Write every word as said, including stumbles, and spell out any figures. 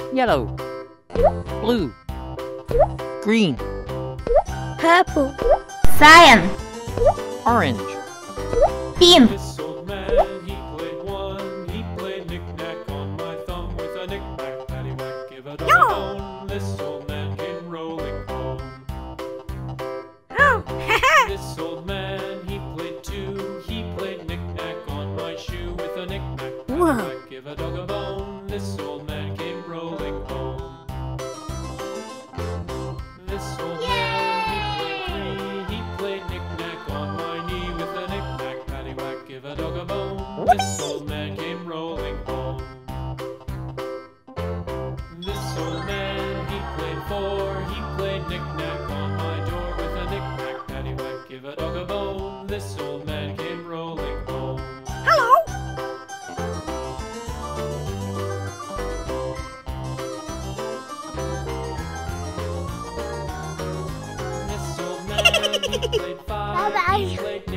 Yellow. Blue. Green. Purple. Cyan. Orange. Pink. This old man, he played one. He played knick-knack on my thumb with a knick-knack, paddywhack, give a dog a bone. This old man came rolling home. This old man, he played two. He played knick-knack on my shoe with a knick-knack, paddywhack, give a dog a bone. This old man came rolling home. This old man, he played three. He played knick-knack on my knee with a knick-knack, paddywhack, give a dog a bone. This old man came rolling home. This old man, he played four. He played knick-knack on my door with a knick-knack, paddywhack, give a dog a bone. This old man came rolling home. Hello. This old man, he played five. Bye-bye. He played